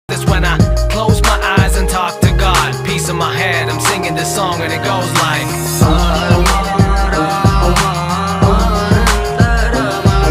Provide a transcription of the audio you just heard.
That's when I close my eyes and talk to God. Peace in my head, I'm singing this song and it goes like